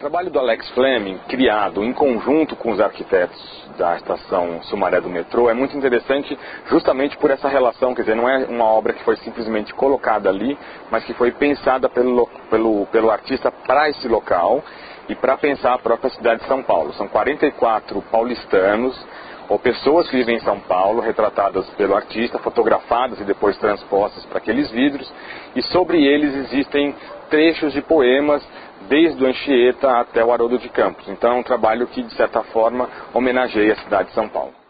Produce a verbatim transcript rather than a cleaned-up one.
trabalho do Alex Fleming, criado em conjunto com os arquitetos da estação Sumaré do metrô, é muito interessante justamente por essa relação, quer dizer, não é uma obra que foi simplesmente colocada ali, mas que foi pensada pelo, pelo, pelo artista para esse local e para pensar a própria cidade de São Paulo. São quarenta e quatro paulistanos, ou pessoas que vivem em São Paulo, retratadas pelo artista, fotografadas e depois transpostas para aqueles vidros, e sobre eles existem trechos de poemas, desde o Anchieta até o Haroldo de Campos. Então é um trabalho que, de certa forma, homenageia a cidade de São Paulo.